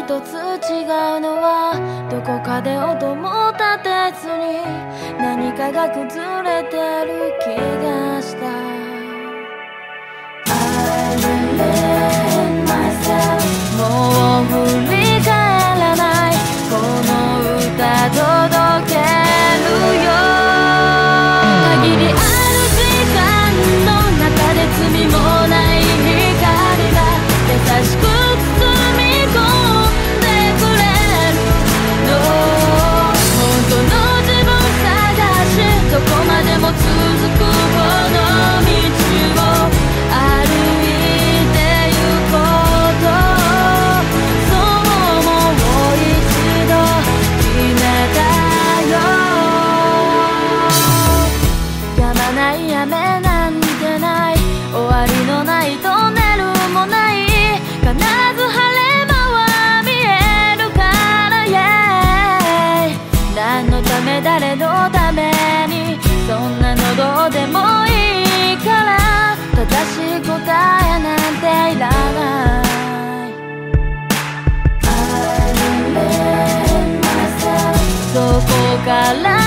一つ違うのはどこかで音も立てずに何かが崩れてる気がした。 I believe myself もう振り返らないこの歌届けるよ。限りある時間の中で罪もない光が優しく包み込んでくれるの。本当の自分探しどこまでも続くこの道を歩いてゆこうとそうもう一度決めたよ。やまない雨なんてない終わりのないトンネルもない必ず晴れ間は見えるから、yeah、何のため誰のためにそんなのどうでもいいから正しい答えなんていらない。 I believe myself そこから